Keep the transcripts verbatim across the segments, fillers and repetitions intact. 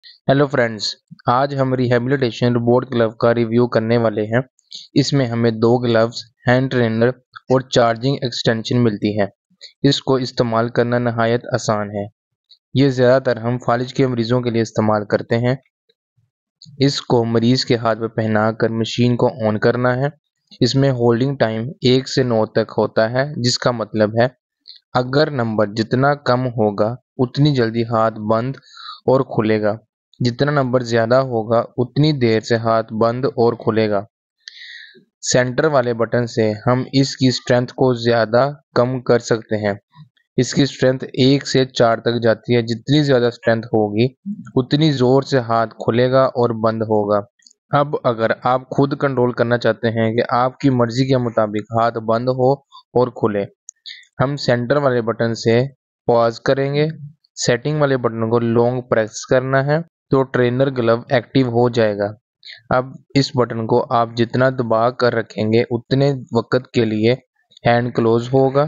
Hello friends, आज हम rehabilitation robot glove का रिव्यू करने वाले हैं। इसमें हमें दो ग्लव्स, हैंड ट्रेनर और चार्जिंग एक्सटेंशन मिलती है। इसको इस्तेमाल करना नहायत आसान है। ये ज़्यादातर हम फालिज के मरीजों के लिए इस्तेमाल करते हैं। इसको मरीज के हाथ में पहनाकर मशीन को ऑन करना है। इसमें होल्डिंग टाइम एक से नौ तक होता है, जिसका मतलब है अगर नंबर जितना कम होगा उतनी जल्दी हाथ बंद और खुलेगा, जितना नंबर ज़्यादा होगा उतनी देर से हाथ बंद और खुलेगा। सेंटर वाले बटन से हम इसकी स्ट्रेंथ को ज़्यादा कम कर सकते हैं। इसकी स्ट्रेंथ एक से चार तक जाती है। जितनी ज़्यादा स्ट्रेंथ होगी उतनी ज़ोर से हाथ खुलेगा और बंद होगा। अब अगर आप खुद कंट्रोल करना चाहते हैं कि आपकी मर्ज़ी के मुताबिक हाथ बंद हो और खुले, हम सेंटर वाले बटन से पॉज करेंगे। सेटिंग वाले बटन को लॉन्ग प्रेस करना है तो ट्रेनर ग्लव एक्टिव हो जाएगा। अब इस बटन को आप जितना दबा कर रखेंगे उतने वक्त के लिए हैंड क्लोज होगा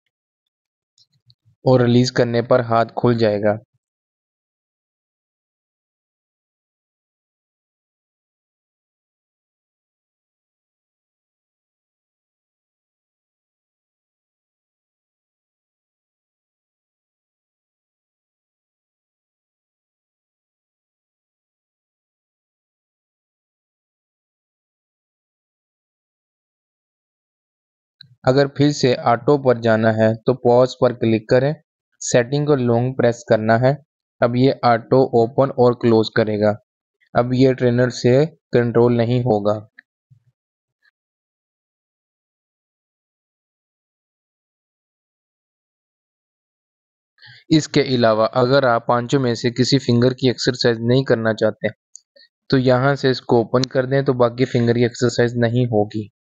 और रिलीज करने पर हाथ खुल जाएगा। अगर फिर से ऑटो पर जाना है तो पॉज पर क्लिक करें। सेटिंग को लॉन्ग प्रेस करना है। अब ये ऑटो ओपन और क्लोज करेगा। अब ये ट्रेनर से कंट्रोल नहीं होगा। इसके अलावा अगर आप पांचों में से किसी फिंगर की एक्सरसाइज नहीं करना चाहते तो यहाँ से इसको ओपन कर दें तो बाकी फिंगर की एक्सरसाइज नहीं होगी।